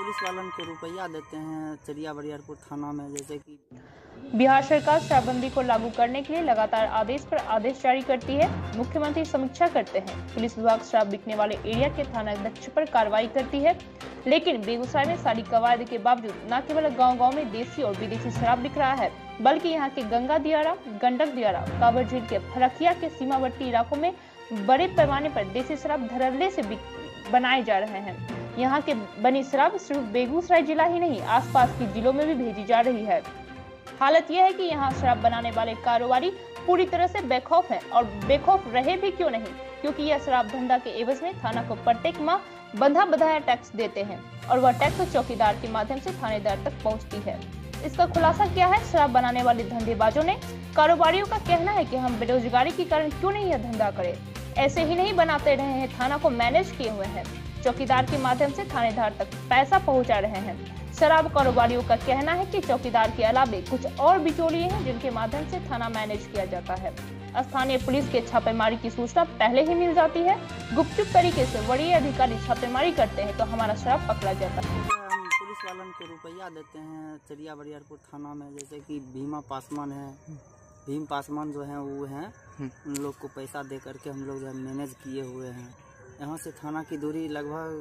Police वालन को रुपया देते हैं चरिया बरियारपुर थाना में। जैसे कि बिहार सरकार शराबबंदी को लागू करने के लिए लगातार आदेश पर आदेश जारी करती है। मुख्यमंत्री समीक्षा करते हैं। पुलिस विभाग शराब बिकने वाले एरिया के थाना अध्यक्ष पर कार्रवाई करती है। लेकिन बेगूसराय में सारी कवायद के बावजूद न केवल गांव-गांव में देसी और विदेशी शराब बिक रहा है, बल्कि यहाँ के गंगा दियारा, गंडक दियारा, कांवर झील के फरखिया के सीमावर्ती इलाकों में बड़े पैमाने पर देसी शराब धड़ल्ले से बनाए जा रहे हैं। यहाँ के बनी शराब सिर्फ बेगूसराय जिला ही नहीं, आसपास के जिलों में भी भेजी जा रही है। हालत यह है कि यहाँ शराब बनाने वाले कारोबारी पूरी तरह से बेखौफ हैं, और बेखौफ रहे भी क्यों नहीं, क्योंकि यह शराब धंधा के एवज में थाना को प्रत्येक माह बंधा बंधाया टैक्स देते हैं, और वह टैक्स चौकीदार के माध्यम से थानेदार तक पहुँचती है। इसका खुलासा किया है शराब बनाने वाले धंधेबाजों ने। कारोबारियों का कहना है कि हम बेरोजगारी के कारण क्यों नहीं यह धंधा करें, ऐसे ही नहीं बनाते रहे हैं, थाना को मैनेज किए हुए हैं, चौकीदार के माध्यम से थानेदार तक पैसा पहुंचा रहे हैं। शराब कारोबारियों का कहना है कि चौकीदार के अलावे कुछ और बिचौलिए हैं जिनके माध्यम से थाना मैनेज किया जाता है। स्थानीय पुलिस के छापेमारी की सूचना पहले ही मिल जाती है। गुपचुप तरीके से वरीय अधिकारी छापेमारी करते हैं तो हमारा शराब पकड़ा जाता है। हम पुलिस वालन को रुपया देते हैं चरिया बरियारपुर थाना में। जैसे कि भीमा पासवान है, भीम पासवान जो है वो हैं, उन लोग को पैसा दे करके हम लोग जो है मैनेज किए हुए हैं। यहाँ से थाना की दूरी लगभग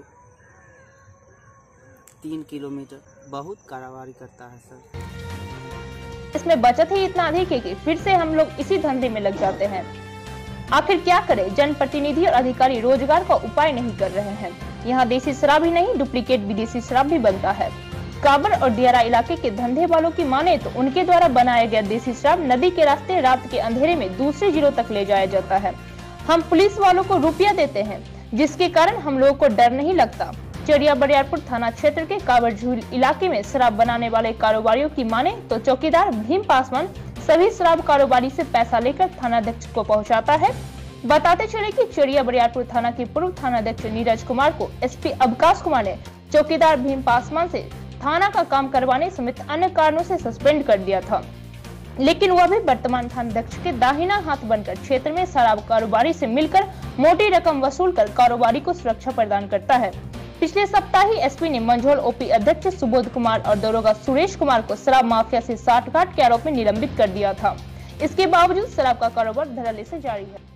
3 किलोमीटर। बहुत कारोबारी करता है सर। इसमें बचत ही इतना अधिक है कि फिर से हम लोग इसी धंधे में लग जाते हैं। आखिर क्या करें, जनप्रतिनिधि और अधिकारी रोजगार का उपाय नहीं कर रहे हैं। यहाँ देसी शराब ही नहीं, डुप्लीकेट विदेशी शराब भी बनता है। काबर और दियारा इलाके के धंधे वालों की माने तो उनके द्वारा बनाया गया देसी शराब नदी के रास्ते रात के अंधेरे में दूसरे जिलों तक ले जाया जाता है। हम पुलिस वालों को रुपया देते हैं, जिसके कारण हम लोगों को डर नहीं लगता। चरिया बरियारपुर थाना क्षेत्र के कांवर झील इलाके में शराब बनाने वाले कारोबारियों की माने तो चौकीदार भीम पासवान सभी शराब कारोबारी से पैसा लेकर थानाध्यक्ष को पहुंचाता है। बताते चले कि चरिया बरियारपुर थाना के पूर्व थानाध्यक्ष नीरज कुमार को एसपी अवकाश कुमार ने चौकीदार भीम पासवान से थाना का काम करवाने समेत अन्य कारणों से सस्पेंड कर दिया था, लेकिन वह भी वर्तमान थानाध्यक्ष के दाहिना हाथ बनकर क्षेत्र में शराब कारोबारी से मिलकर मोटी रकम वसूल कर कारोबारी को सुरक्षा प्रदान करता है। पिछले सप्ताह ही एसपी ने मंझौल ओपी अध्यक्ष सुबोध कुमार और दरोगा सुरेश कुमार को शराब माफिया से साठगांठ के आरोप में निलंबित कर दिया था। इसके बावजूद शराब का कारोबार धड़ल्ले से जारी है।